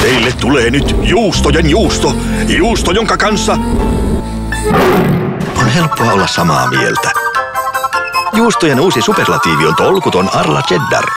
Teille tulee nyt juustojen juusto. Juusto, jonka kanssa on helppoa olla samaa mieltä. Juustojen uusi superlatiivi on tolkuton Arla Cheddar.